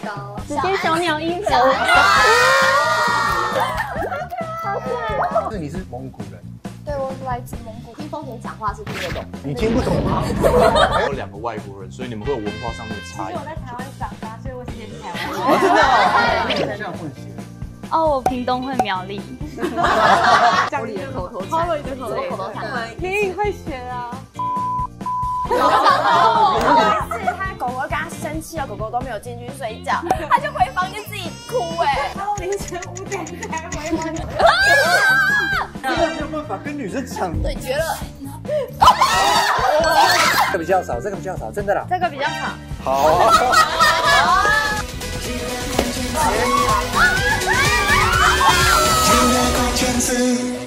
高， 直接小鸟依人。 是你是蒙古人， 对我来自蒙古，听丰田讲话是听得懂。 你听不懂吗？ 还有2个外国人，所以你们会有文化上面的差异。 我在台湾长大，所以我直接去台湾。 真的啊，这样混血。 哦，我屏东会苗栗。 家里的口头禅， 超你的口禅。 可以会学啊。 有一次，他狗狗跟他生气了，狗狗都没有进去睡觉，他就回房间自己哭然后凌晨5点才回房间。 这个没有办法跟女生讲。 对决了。 这个比较少，这个比较少，真的啦。 这个比较少。 好。 今天关键字。